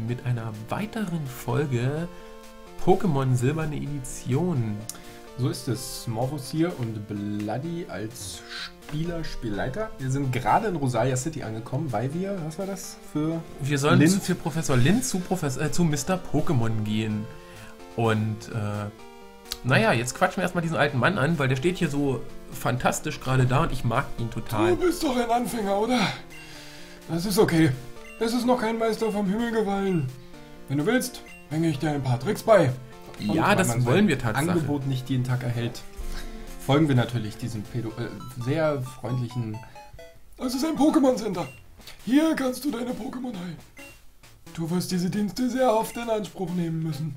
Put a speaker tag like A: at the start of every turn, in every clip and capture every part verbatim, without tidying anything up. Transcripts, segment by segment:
A: mit einer weiteren Folge Pokémon Silberne Edition.
B: So ist es. Morphos hier und Bloody als Spieler, Spielleiter. Wir sind gerade in Rosalia City angekommen, weil wir, was war das für
A: Wir sollen
B: Lind?
A: zu, für Professor Lind zu, Professor, äh, zu Mister Pokémon gehen. Und, äh, naja, jetzt quatschen wir erstmal diesen alten Mann an, weil der steht hier so fantastisch gerade da und ich mag ihn total.
B: Du bist doch ein Anfänger, oder? Das ist okay. Es ist noch kein Meister vom Himmel gefallen. Wenn du willst, bringe ich dir ein paar Tricks bei. Und
A: Ja,
B: weil
A: das
B: man
A: wollen
B: sein
A: wir tatsächlich.
B: Angebot nicht jeden Tag erhält, folgen wir natürlich diesem Pädo äh, sehr freundlichen... Das ist ein Pokémon Center. Hier kannst du deine Pokémon heilen. Du wirst diese Dienste sehr oft in Anspruch nehmen müssen.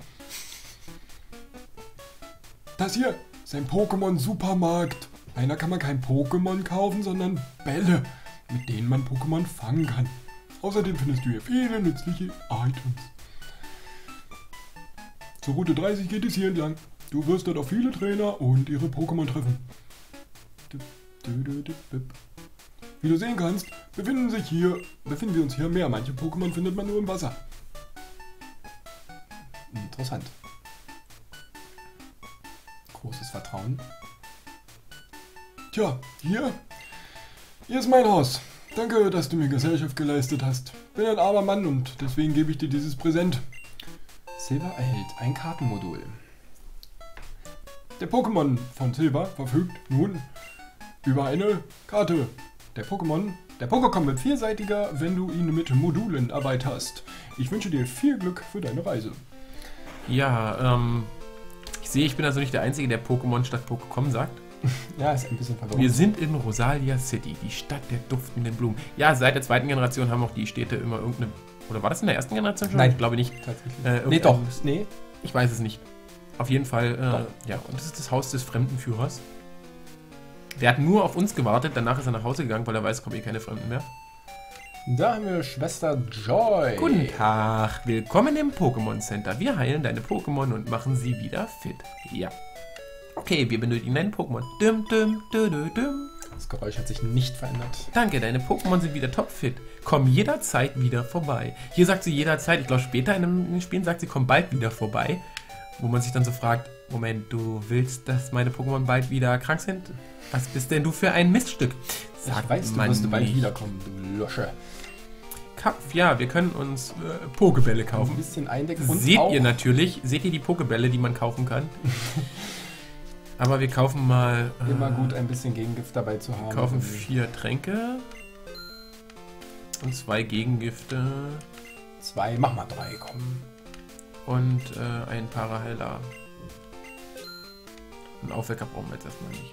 B: Das hier ist ein Pokémon-Supermarkt. Einer kann man kein Pokémon kaufen, sondern Bälle, mit denen man Pokémon fangen kann. Außerdem findest du hier viele nützliche Items. Zur Route dreißig geht es hier entlang. Du wirst dort auf viele Trainer und ihre Pokémon treffen. Wie du sehen kannst, befinden sich hier, befinden wir uns hier mehr. Manche Pokémon findet man nur im Wasser. Interessant. Großes Vertrauen. Tja, hier, hier ist mein Haus. Danke, dass du mir Gesellschaft geleistet hast. Bin ein armer Mann und deswegen gebe ich dir dieses Präsent. Silver erhält ein Kartenmodul. Der Pokémon von Silver verfügt nun über eine Karte. Der Pokémon, der Pokémon wird vielseitiger, wenn du ihn mit Modulen erweiterst. Ich wünsche dir viel Glück für deine Reise.
A: Ja, ähm, ich sehe, ich bin also nicht der Einzige, der Pokémon statt Pokémon sagt.
B: Ja, ist ein bisschen verwirrend.
A: Wir sind in Rosalia City, die Stadt der duftenden Blumen. Ja, seit der zweiten Generation haben auch die Städte immer irgendeine... Oder war das in der ersten Generation schon?
B: Nein.
A: Ich glaube nicht.
B: Tatsächlich.
A: Äh,
B: nee, doch.
A: irgendein-
B: Nee.
A: Ich weiß es nicht. Auf jeden Fall,
B: Doch.
A: äh, ja. Und das ist das Haus des Fremdenführers. Der hat nur auf uns gewartet, danach ist er nach Hause gegangen, weil er weiß, kommen eh keine Fremden mehr.
B: Da haben wir Schwester Joy.
A: Guten Tag, willkommen im Pokémon Center. Wir heilen deine Pokémon und machen sie wieder fit. Ja. Okay, wir benötigen deine Pokémon. Düm, düm, dü, dü, düm.
B: Das Geräusch hat sich nicht verändert.
A: Danke, deine Pokémon sind wieder topfit. Komm jederzeit wieder vorbei. Hier sagt sie jederzeit, ich glaube später in den in den Spielen sagt sie, komm bald wieder vorbei. Wo man sich dann so fragt, Moment, du willst, dass meine Pokémon bald wieder krank sind? Was bist denn du für ein Miststück?
B: Sag, ich weiß, du
A: man
B: wirst du bald
A: nicht.
B: wiederkommen, du Losche.
A: Kauf, ja, wir können uns äh, Pokebälle
B: Ein
A: kaufen.
B: bisschen eindecken. Und
A: Seht
B: auch
A: ihr natürlich, seht ihr die Pokebälle, die man kaufen kann? Aber wir kaufen mal... Äh,
B: immer gut, ein bisschen Gegengift dabei zu haben.
A: Wir kaufen vier Tränke und zwei Gegengifte
B: Zwei, mach mal drei, komm.
A: und äh, ein Paraheller. Einen Aufwecker brauchen wir jetzt erstmal nicht.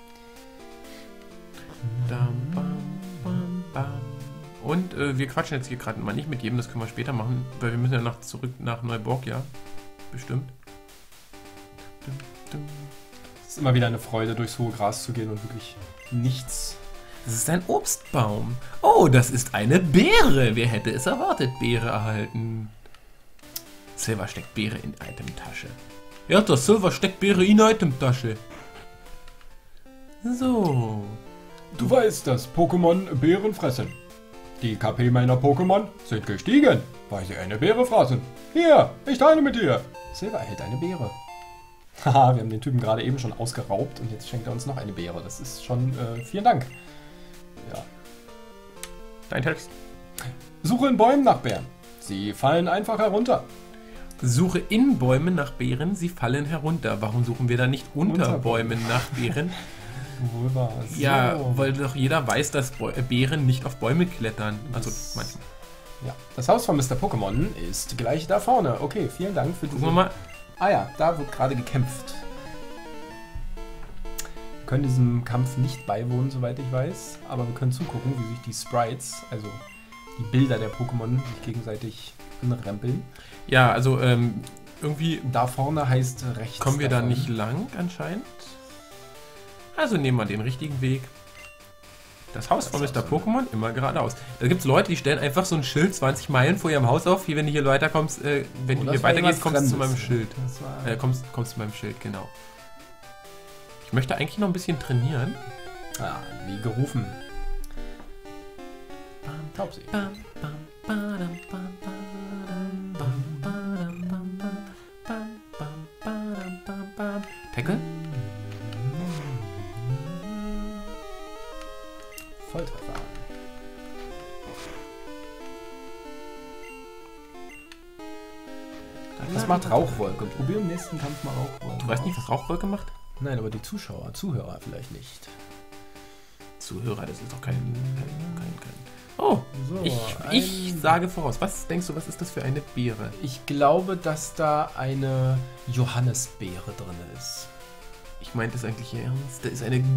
A: Dam, bam, bam, bam. Und äh, wir quatschen jetzt hier gerade mal nicht mit jedem, das können wir später machen, weil wir müssen ja nach, zurück nach Neuborgia. Bestimmt. Dum, dum.
B: Es ist immer wieder eine Freude, durchs hohe Gras zu gehen und wirklich nichts.
A: Das ist ein Obstbaum. Oh, das ist eine Beere. Wer hätte es erwartet? Beere erhalten. Silver steckt Beere in Itemtasche. Ja, das Silver steckt Beere in Itemtasche. So.
B: Du weißt, dass Pokémon Beeren fressen. Die K P meiner Pokémon sind gestiegen, weil sie eine Beere fraßen. Hier, ich teile mit dir. Silver erhält eine Beere. Haha, wir haben den Typen gerade eben schon ausgeraubt und jetzt schenkt er uns noch eine Beere. Das ist schon, äh, vielen Dank. Ja.
A: Dein Text.
B: Suche in Bäumen nach Beeren. Sie fallen einfach herunter.
A: Suche in Bäumen nach Beeren, sie fallen herunter. Warum suchen wir da nicht unter,
B: Unter
A: Bäumen nach Beeren?
B: Wohl wahr. So.
A: Ja, weil doch jeder weiß, dass Bäu äh, Beeren nicht auf Bäume klettern. Also
B: Das-
A: manchmal.
B: Ja. Das Haus von Mister Pokémon ist gleich da vorne. Okay, vielen Dank für diese...
A: Gucken wir mal.
B: Ah ja, da wird gerade gekämpft. Wir können diesem Kampf nicht beiwohnen, soweit ich weiß, aber wir können zugucken, wie sich die Sprites, also die Bilder der Pokémon, sich gegenseitig anrempeln.
A: Ja, also ähm, irgendwie
B: Da vorne heißt rechts.
A: kommen wir da
B: davon.
A: nicht lang anscheinend. Also nehmen wir den richtigen Weg. Das Haus
B: Das
A: von
B: ist
A: Mister
B: auch so.
A: Pokémon, immer geradeaus. Da gibt es Leute, die stellen einfach so ein Schild zwanzig Meilen vor ihrem Haus auf. Hier, wenn du hier weiterkommst, äh, wenn
B: Oh,
A: du
B: das
A: hier
B: war
A: weitergehst,
B: jemand
A: kommst du zu
B: Fremdes.
A: meinem Schild.
B: Das war
A: Äh, kommst, kommst zu meinem Schild, genau. Ich möchte eigentlich noch ein bisschen trainieren.
B: ah, wie gerufen. Taubsee.
A: Bam, bam, badam, bam, badam. Tackle?
B: Volltreffer. Das macht Rauchwolke. Probier im nächsten Kampf mal Rauchwolke.
A: Du weißt nicht, was Rauchwolke macht?
B: Nein, aber die Zuschauer, Zuhörer vielleicht nicht.
A: Zuhörer, das ist doch kein... kein, kein, kein. Oh,
B: So,
A: ich, ich
B: ein-
A: sage voraus. Was denkst du, was ist das für eine Beere?
B: Ich glaube, dass da eine Johannisbeere drin ist.
A: Ich meinte es eigentlich ernst. Da ist eine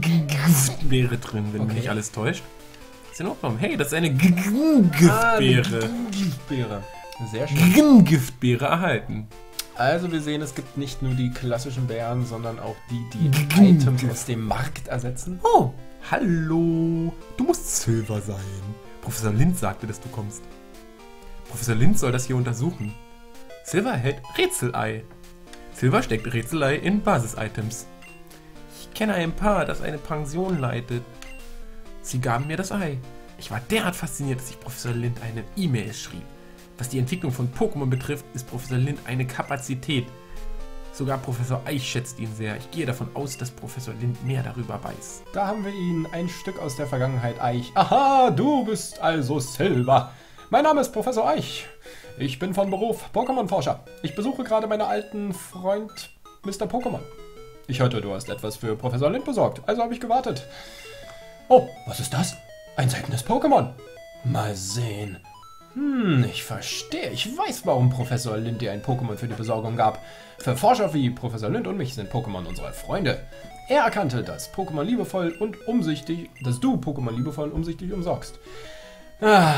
A: Beere drin, wenn mich
B: Okay.
A: nicht alles täuscht. Ist in Ordnung. Hey, das ist eine Giftbeere.
B: Giftbeere. Sehr schön.
A: Giftbeere erhalten.
B: Also wir sehen, es gibt nicht nur die klassischen Beeren, sondern auch die, die Items aus dem Markt ersetzen.
A: Oh, hallo. Du musst Silver sein. Professor Lind sagte, dass du kommst. Professor Lind soll das hier untersuchen. Silver erhält Rätselei. Silver steckt Rätselei in Basis-Items. Ich kenne ein Paar, das eine Pension leitet. Sie gaben mir das Ei. Ich war derart fasziniert, dass ich Professor Lind eine E-Mail schrieb. Was die Entwicklung von Pokémon betrifft, ist Professor Lind eine Kapazität. Sogar Professor Eich schätzt ihn sehr. Ich gehe davon aus, dass Professor Lind mehr darüber weiß.
B: Da haben wir ihn, ein Stück aus der Vergangenheit, Eich. Aha, du bist also Silver. Mein Name ist Professor Eich. Ich bin von Beruf Pokémon-Forscher. Ich besuche gerade meinen alten Freund Mister Pokémon. Ich hörte, du hast etwas für Professor Lind besorgt, also habe ich gewartet. Oh, was ist das? Ein seltenes Pokémon. Mal sehen. Hm, ich verstehe. Ich weiß, warum Professor Lind dir ein Pokémon für die Besorgung gab. Für Forscher wie Professor Lind und mich sind Pokémon unsere Freunde. Er erkannte, dass Pokémon liebevoll und umsichtig, dass du Pokémon liebevoll und umsichtig umsorgst. Ah,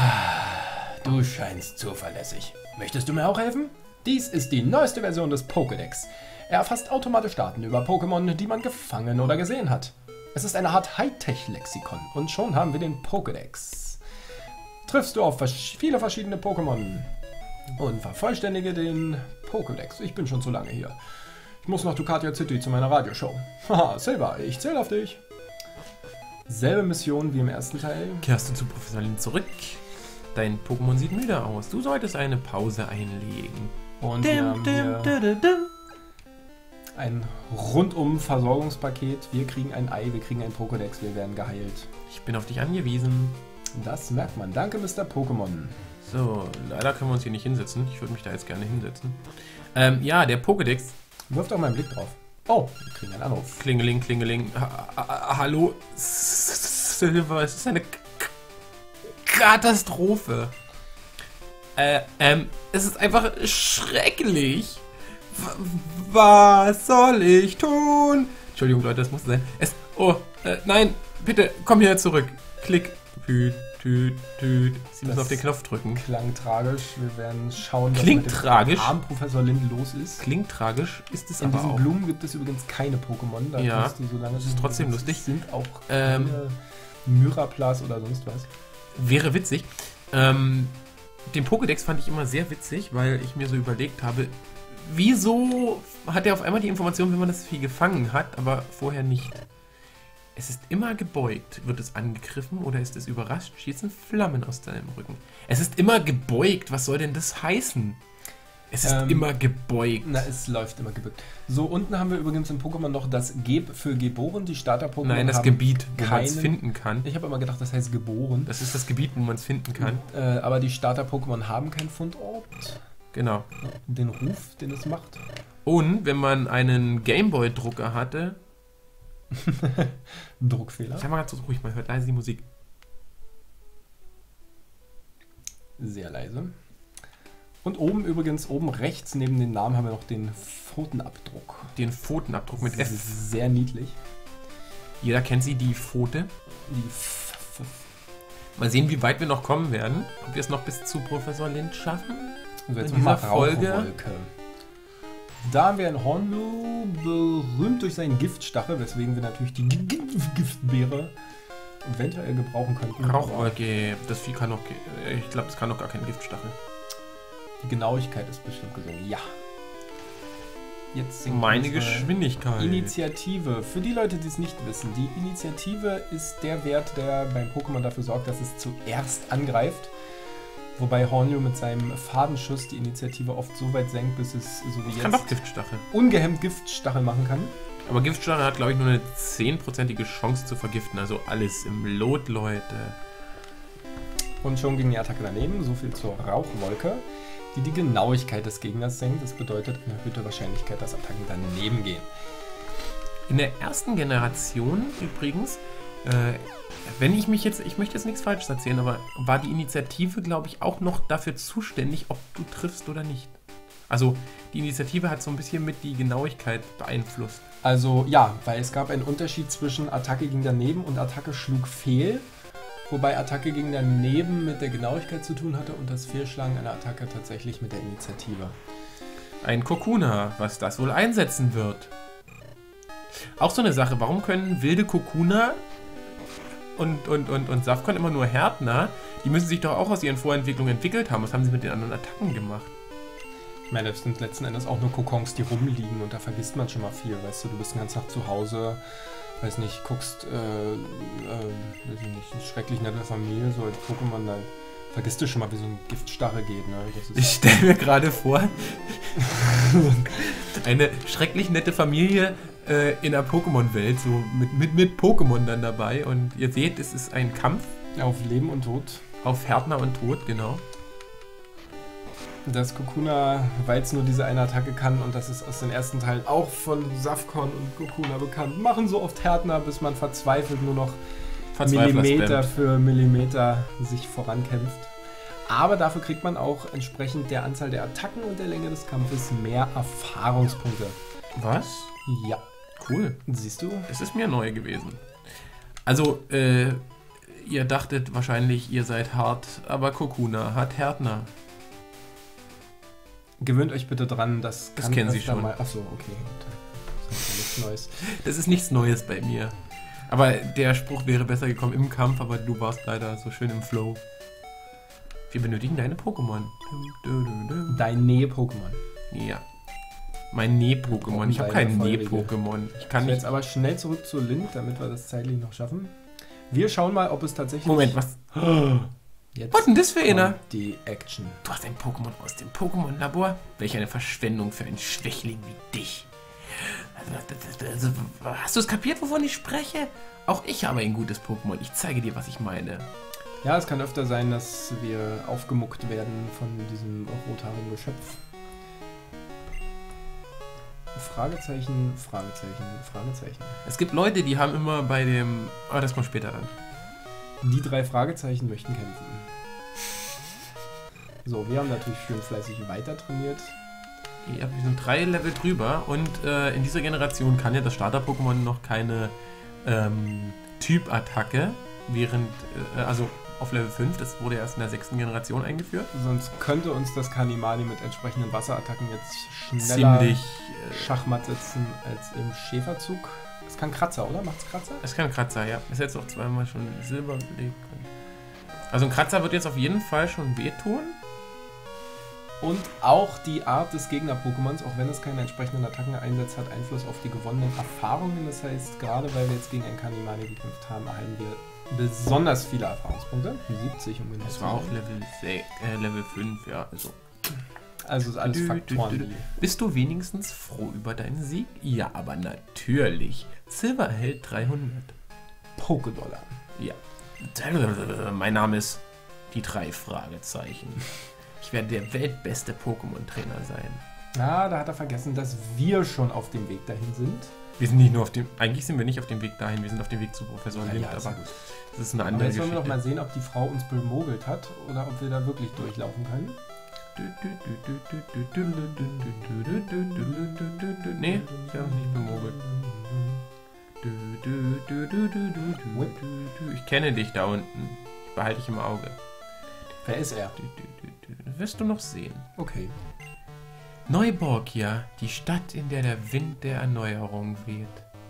B: du scheinst zuverlässig. Möchtest du mir auch helfen? Dies ist die neueste Version des Pokédex. Er erfasst automatisch Daten über Pokémon, die man gefangen oder gesehen hat. Es ist eine Art Hightech-Lexikon und schon haben wir den Pokédex. Triffst du auf vers- viele verschiedene Pokémon und vervollständige den Pokédex. Ich bin schon zu lange hier. Ich muss nach Ducatia City zu meiner Radioshow. Haha, Silver, ich zähle auf dich. Selbe Mission wie im ersten Teil.
A: Kehrst du zu Professor Lind zurück? Dein Pokémon sieht müde aus. Du solltest eine Pause einlegen.
B: Und wir haben hier ein rundum Versorgungspaket. Wir kriegen ein Ei, wir kriegen ein Pokédex, wir werden geheilt.
A: Ich bin auf dich angewiesen.
B: Das merkt man. Danke, Mister Pokémon.
A: So, leider können wir uns hier nicht hinsetzen. Ich würde mich da jetzt gerne hinsetzen. Ähm, ja, der Pokédex.
B: Wirf doch mal einen Blick drauf. Oh, wir kriegen einen Anruf.
A: Klingeling, klingeling. Ha ha hallo? Silver, es ist eine K Katastrophe. Äh, ähm, es ist einfach schrecklich. W was soll ich tun? Entschuldigung, Leute, das muss sein. Es. Oh, äh, nein, bitte, komm hier zurück. Klick. Tüt, tüt, tüt. Sie müssen
B: Das
A: auf den Knopf drücken.
B: Klang tragisch. Wir werden schauen, was
A: Klingt
B: mit dem
A: tragisch.
B: armen Professor Lind los ist.
A: Klingt tragisch, ist es
B: In
A: aber
B: diesen
A: auch.
B: Blumen gibt es übrigens keine Pokémon. Da
A: Ja,
B: kannst du, solange
A: das ist
B: du-
A: trotzdem
B: es
A: lustig.
B: sind auch
A: Ähm,
B: keine Myraplas oder sonst was.
A: Wäre witzig. Ähm, den Pokédex fand ich immer sehr witzig, weil ich mir so überlegt habe, wieso hat er auf einmal die Information, wenn man das Vieh gefangen hat, aber vorher nicht? Es ist immer gebeugt. Wird es angegriffen oder ist es überrascht? Schießen Flammen aus seinem Rücken. Es ist immer gebeugt. Was soll denn das heißen? Es ist
B: Ähm,
A: immer gebeugt.
B: Na, es läuft immer gebückt. So, unten haben wir übrigens im Pokémon noch das Geb für geboren. Die Starter-Pokémon
A: Nein, das
B: haben
A: Gebiet, wo man es
B: keinen-
A: finden kann.
B: Ich habe immer gedacht, das heißt geboren.
A: Das ist das Gebiet, wo man es finden kann.
B: Äh, aber die Starter-Pokémon haben keinen Fundort.
A: Genau.
B: Den Ruf, den es macht.
A: Und wenn man einen Gameboy-Drucker hatte,
B: Druckfehler.
A: ich habe mal ganz so ruhig, man hört leise die Musik.
B: Sehr leise. Und oben übrigens, oben rechts neben dem Namen haben wir noch den Pfotenabdruck.
A: Den Pfotenabdruck mit F.
B: Sehr niedlich.
A: Jeder kennt sie, die Pfote.
B: Die F F
A: Mal sehen, wie weit wir noch kommen werden. Ob wir es noch bis zu Professor Lind schaffen.
B: So, jetzt
A: In
B: mal
A: dieser Folge-
B: Rauchwolke. Da haben wir einen Hornlu, berühmt durch seinen Giftstachel, weswegen wir natürlich die G- G- Giftbeere eventuell gebrauchen könnten.
A: Rauchwolke, das Vieh kann noch, ge- ich glaube, es kann noch gar keinen Giftstachel.
B: Die Genauigkeit ist bestimmt gesungen. Ja. Jetzt singt
A: Meine
B: unsere
A: Geschwindigkeit.
B: Initiative. Für die Leute, die es nicht wissen, die Initiative ist der Wert, der beim Pokémon dafür sorgt, dass es zuerst angreift. Wobei Hornio mit seinem Fadenschuss die Initiative oft so weit senkt, bis es so wie
A: Kann
B: jetzt
A: doch Giftstachel.
B: ungehemmt Giftstachel machen kann.
A: Aber Giftstachel hat, glaube ich, nur eine zehnprozentige Chance zu vergiften. Also alles im Lot, Leute.
B: Und schon ging die Attacke daneben. So viel zur Rauchwolke, die die Genauigkeit des Gegners senkt. Das bedeutet eine erhöhte Wahrscheinlichkeit, dass Attacken daneben gehen.
A: In der ersten Generation übrigens, äh, wenn ich mich jetzt, ich möchte jetzt nichts Falsches erzählen, aber war die Initiative, glaube ich, auch noch dafür zuständig, ob du triffst oder nicht. Also die Initiative hat so ein bisschen mit die Genauigkeit beeinflusst.
B: Also ja, weil es gab einen Unterschied zwischen Attacke ging daneben und Attacke schlug fehl. Wobei Attacke ging daneben mit der Genauigkeit zu tun hatte und das Fehlschlagen einer Attacke tatsächlich mit der Initiative.
A: Ein Kokuna, was das wohl einsetzen wird. Auch so eine Sache, warum können wilde Kokuna und, und, und, und Safkon immer nur Härtner? Die müssen sich doch auch aus ihren Vorentwicklungen entwickelt haben. Was haben sie mit den anderen Attacken gemacht?
B: Ich meine, das sind letzten Endes auch nur Kokons, die rumliegen und da vergisst man schon mal viel, weißt du, du bist den ganzen Tag zu Hause, weiß nicht, guckst, äh, äh, weiß ich nicht, eine schrecklich nette Familie, so als Pokémon, da vergisst du schon mal, wie so ein Giftstachel geht, ne? Das ist
A: Ich stelle mir gerade vor, eine schrecklich nette Familie äh, in der Pokémon-Welt, so mit, mit, mit Pokémon dann dabei und ihr seht, es ist ein Kampf
B: auf Leben und Tod.
A: auf Härtner und Tod, genau.
B: Dass Kokuna, weil es nur diese eine Attacke kann und das ist aus den ersten Teilen auch von Safkon und Kokuna bekannt, machen so oft Härtner, bis man verzweifelt nur noch
A: Verzweifler
B: Millimeter
A: spammt.
B: für Millimeter sich vorankämpft. Aber dafür kriegt man auch entsprechend der Anzahl der Attacken und der Länge des Kampfes mehr Erfahrungspunkte.
A: Was?
B: Ja,
A: Cool.
B: siehst du?
A: Es ist mir neu gewesen. Also, äh, ihr dachtet wahrscheinlich, ihr seid hart, aber Kokuna hat Härtner.
B: Gewöhnt euch bitte dran, das
A: Das
B: kann
A: kennen Sie
B: öfter
A: schon.
B: Mal, achso, okay. Das ist ja nichts Neues.
A: Das ist nichts Neues bei mir. Aber der Spruch wäre besser gekommen im Kampf, aber du warst leider so schön im Flow. Wir benötigen deine Pokémon.
B: Dein Nähe-Pokémon.
A: Ja. Mein Näh-Pokémon. Ich habe kein Näh-Pokémon. Ich kann
B: Ich will
A: nicht.
B: jetzt aber schnell zurück zu Link, damit wir das zeitlich noch schaffen. Wir schauen mal, ob es tatsächlich...
A: Moment, was?
B: Jetzt
A: Was denn das für einer?
B: kommt die Action.
A: Du hast ein Pokémon aus dem Pokémon-Labor? Welch eine Verschwendung für einen Schwächling wie dich. Also, hast du es kapiert, wovon ich spreche? Auch ich habe ein gutes Pokémon. Ich zeige dir, was ich meine.
B: Ja, es kann öfter sein, dass wir aufgemuckt werden von diesem rothaarigen Geschöpf. Fragezeichen, Fragezeichen, Fragezeichen.
A: Es gibt Leute, die haben immer bei dem... Ah, das kommt später dann.
B: Die drei Fragezeichen möchten kämpfen. So, wir haben natürlich schön fleißig weiter trainiert.
A: Ja, wir sind drei Level drüber und äh, in dieser Generation kann ja das Starter-Pokémon noch keine ähm, Typ-Attacke, während, äh, also auf Level fünf, das wurde erst in der sechsten Generation eingeführt.
B: Sonst könnte uns das Kanimani mit entsprechenden Wasserattacken jetzt schneller
A: Ziemlich. Äh,
B: Schachmatt setzen als im Schäferzug. Es kann Kratzer, oder? Macht's Kratzer?
A: es kann Kratzer, ja. Ist jetzt auch zweimal schon Silber belegt. Also ein Kratzer wird jetzt auf jeden Fall schon wehtun.
B: Und auch die Art des Gegner-Pokémons, auch wenn es keine entsprechenden Attackeneinsatz hat, Einfluss auf die gewonnenen Erfahrungen. Das heißt, gerade weil wir jetzt gegen ein Kanimani gekämpft haben, erhalten wir besonders viele Erfahrungspunkte. siebzig um genau
A: Das
B: zu
A: war auch
B: sein.
A: Level, sechs, äh, Level fünf, ja. Also.
B: Also ist alles
A: Dü, dü,
B: Faktoren.
A: dü, dü. Bist du wenigstens froh über deinen Sieg? Ja, aber natürlich. Silber erhält dreihundert.
B: Pokédollar.
A: Ja. Mein Name ist die drei Fragezeichen. Ich werde der weltbeste Pokémon-Trainer sein.
B: Ah, da hat er vergessen, dass wir schon auf dem Weg dahin sind.
A: Wir sind nicht nur auf dem... Eigentlich sind wir nicht auf dem Weg dahin, wir sind auf dem Weg zu Professor
B: Ja,
A: Lind,
B: ja, ist
A: aber
B: ja gut.
A: das ist eine
B: Aber
A: andere
B: jetzt wollen wir doch mal
A: Geschichte.
B: sehen, ob die Frau uns bemogelt hat oder ob wir da wirklich durchlaufen können.
A: Nee, ich habe nicht bemogelt. Ich kenne dich da unten. Ich behalte dich im Auge.
B: Wer ist er?
A: Das wirst du noch sehen.
B: Okay.
A: Neuborgia, die Stadt, in der der Wind der Erneuerung weht.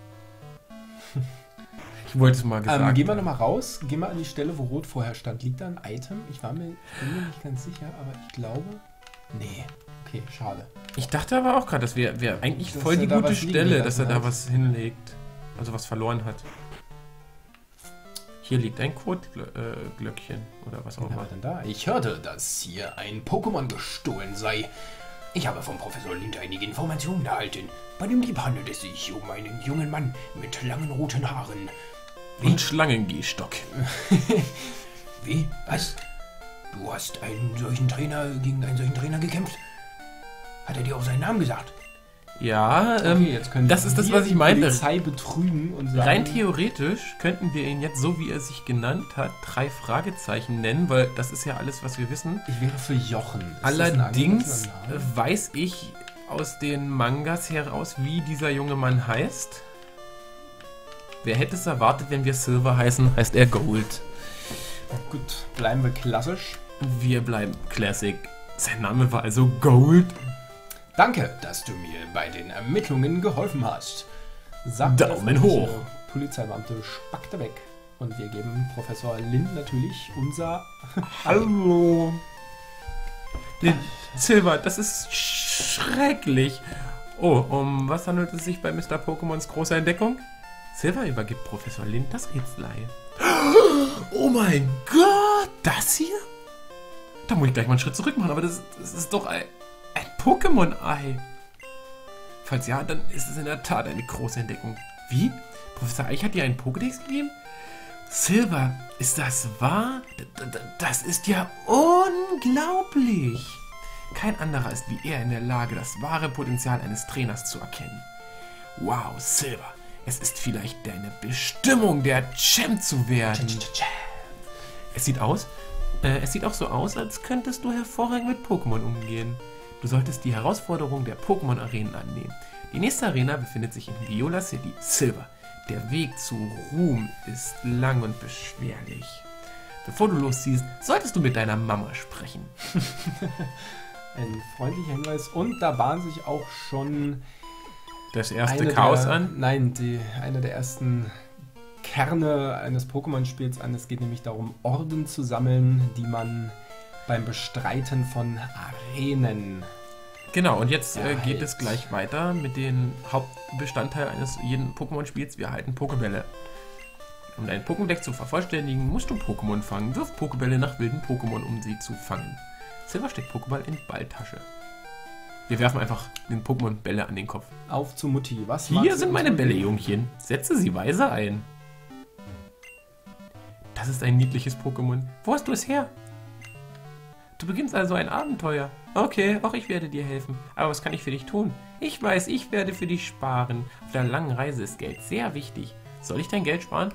A: Ich wollte es mal gesagt
B: Ähm, gehen wir
A: haben.
B: nochmal raus. Gehen wir an die Stelle, wo Rot vorher stand. Liegt da ein Item? Ich war mir, ich bin mir nicht ganz sicher, aber ich glaube... Nee. Okay, schade.
A: Ich dachte aber auch gerade, das wäre wär eigentlich
B: Dass
A: voll
B: er
A: die
B: da
A: gute
B: was liegen
A: Stelle, dass er
B: gelassen
A: da
B: hat.
A: was hinlegt. Also was verloren hat. Hier liegt ein Kotglöckchen oder was auch
B: Was
A: immer.
B: war denn da? Ich hörte, dass hier ein Pokémon gestohlen sei. Ich habe vom Professor Lind einige Informationen erhalten. Bei dem Dieb handelt es sich um einen jungen Mann mit langen roten Haaren.
A: Und Schlangengehstock.
B: Wie? Was? Du hast einen solchen Trainer gegen einen solchen Trainer gekämpft? Hat er dir auch seinen Namen gesagt?
A: Ja, ähm, das ist das, was ich meinte.
B: Polizei betrügen und sagen,
A: Rein theoretisch könnten wir ihn jetzt, so wie er sich genannt hat, drei Fragezeichen nennen, weil das ist ja alles, was wir wissen.
B: ich wäre für Jochen. Ist
A: Allerdings
B: das ein angemessener Name?
A: weiß ich aus den Mangas heraus, wie dieser junge Mann heißt. Wer hätte es erwartet, wenn wir Silver heißen, heißt er Gold.
B: Gut, bleiben wir klassisch.
A: Wir bleiben Classic. Sein Name war also Gold.
B: Danke, dass du mir bei den Ermittlungen geholfen hast. Sagt der
A: Daumen
B: freundliche
A: hoch.
B: Polizeibeamte spackte weg. Und wir geben Professor Lind natürlich unser
A: Hallo. Den Silver, das ist schrecklich. Oh, um was handelt es sich bei Mister Pokémons großer Entdeckung? Silver übergibt Professor Lind das Rätselei. Oh mein Gott, das hier? Da muss ich gleich mal einen Schritt zurück machen, aber das, das ist doch ein, ein Pokémon-Ei. Falls ja, dann ist es in der Tat eine große Entdeckung. Wie? Professor Eich hat dir einen Pokédex gegeben? Silver, ist das wahr? D d das ist ja unglaublich. Kein anderer ist wie er in der Lage, das wahre Potenzial eines Trainers zu erkennen. Wow, Silver, es ist vielleicht deine Bestimmung, der Champ zu werden. Es sieht aus, äh, es sieht auch so aus, als könntest du hervorragend mit Pokémon umgehen. Du solltest die Herausforderung der Pokémon-Arenen annehmen. Die nächste Arena befindet sich in Viola City. Silver, der Weg zu Ruhm ist lang und beschwerlich. Bevor du losziehst, solltest du mit deiner Mama sprechen.
B: Ein freundlicher Hinweis. Und da bahnt sich auch schon
A: Das erste
B: eine
A: Chaos
B: der,
A: an.
B: Nein, die, eine der ersten Kerne eines Pokémon-Spiels an. Es geht nämlich darum, Orden zu sammeln, die man beim Bestreiten von Arenen.
A: Genau, und jetzt äh,
B: Ja,
A: geht
B: halt.
A: es gleich weiter mit den Hauptbestandteil eines jeden Pokémon-Spiels. Wir erhalten Pokébälle. Um dein Pokédeck zu vervollständigen, musst du Pokémon fangen. Wirf Pokébälle nach wilden Pokémon, um sie zu fangen. Silver steckt Pokéball in Balltasche. Wir werfen einfach den Pokémon Bälle an den Kopf.
B: Auf zu Mutti. Was
A: Hier
B: magst
A: sind
B: du
A: meine
B: uns
A: Bälle,
B: mitgeben?
A: Jungchen. Setze sie weise ein. Das ist ein niedliches Pokémon. Wo hast du es her? Du beginnst also ein Abenteuer. Okay, auch ich werde dir helfen. Aber was kann ich für dich tun? Ich weiß, ich werde für dich sparen. Auf der langen Reise ist Geld sehr wichtig. Soll ich dein Geld sparen?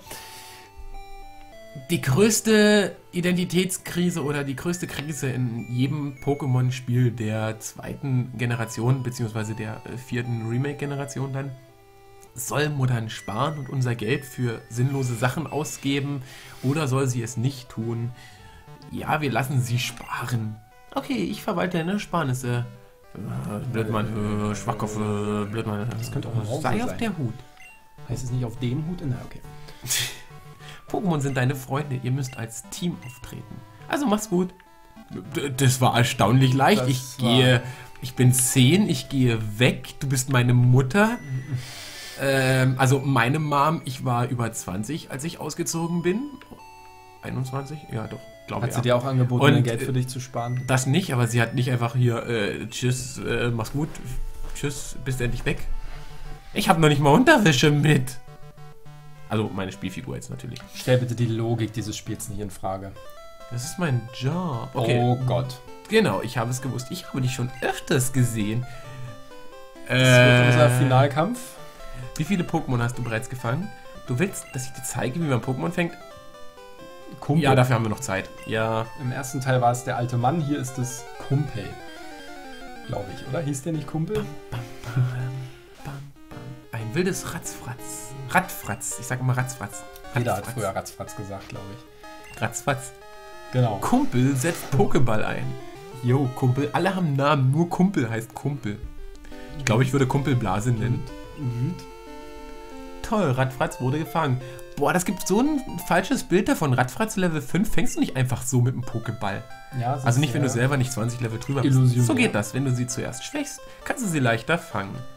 A: Die größte Identitätskrise oder die größte Krise in jedem Pokémon-Spiel der zweiten Generation, beziehungsweise der äh, vierten Remake-Generation dann, soll Muttern sparen und unser Geld für sinnlose Sachen ausgeben oder soll sie es nicht tun? Ja, wir lassen sie sparen. Okay, ich verwalte deine Ersparnisse. Äh, Blödmann, äh, Schwachkopf, äh, Blödmann.
B: Das könnte auch ein Raum
A: Sei
B: sein.
A: auf der Hut.
B: Heißt es nicht auf dem Hut? Na, okay.
A: Pokémon sind deine Freunde, ihr müsst als Team auftreten. Also mach's gut. D- Das war erstaunlich leicht.
B: Das
A: ich
B: war-
A: gehe, ich bin zehn, ich gehe weg, du bist meine Mutter. ähm, also meine Mom, ich war über zwanzig, als ich ausgezogen bin. einundzwanzig? Ja, doch, glaube
B: Hat
A: ich.
B: sie dir auch angeboten,
A: Und,
B: dein Geld
A: äh,
B: für dich zu sparen?
A: Das nicht, aber sie hat nicht einfach hier, äh, tschüss, äh, mach's gut, tschüss, bist endlich weg. Ich habe noch nicht mal Unterwäsche mit. Also meine Spielfigur jetzt natürlich.
B: Stell bitte die Logik dieses Spiels nicht in Frage.
A: Das ist mein Job. Okay,
B: Oh Gott.
A: genau, ich habe es gewusst. Ich habe dich schon öfters gesehen.
B: Das wird unser
A: Äh,
B: Finalkampf.
A: Wie viele Pokémon hast du bereits gefangen? Du willst, dass ich dir zeige, wie man Pokémon fängt?
B: Kumpel.
A: Ja, dafür haben wir noch Zeit. Ja,
B: Im ersten Teil war es der alte Mann, hier ist es Kumpel. Glaube ich, oder? Hieß der nicht Kumpel?
A: Bam, bam, bam. Ein wildes Ratzfratz. Radfratz. Ich sage immer Ratzfratz.
B: Jeder hat
A: Ratzfratz.
B: früher Ratzfratz gesagt, glaube ich.
A: Ratzfatz.
B: Genau.
A: Kumpel setzt Pokéball ein. Jo, Kumpel. Alle haben Namen, nur Kumpel heißt Kumpel. Ich glaube, ich würde Kumpel Blase nennen.
B: Mhm.
A: Toll, Radfratz wurde gefangen. Boah, das gibt so ein falsches Bild davon. Radfratz Level fünf fängst du nicht einfach so mit dem Pokéball.
B: Ja, es
A: Also
B: ist
A: nicht, wenn du
B: sehr-
A: selber nicht zwanzig Level drüber bist.
B: Illusion,
A: So
B: ja.
A: geht das. Wenn du sie zuerst schwächst, kannst du sie leichter fangen.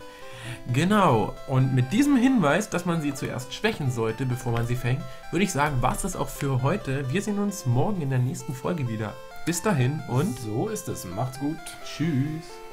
A: Genau, und mit diesem Hinweis, dass man sie zuerst schwächen sollte, bevor man sie fängt, würde ich sagen, war es das auch für heute. Wir sehen uns morgen in der nächsten Folge wieder. Bis dahin und
B: So ist es. Macht's gut.
A: tschüss.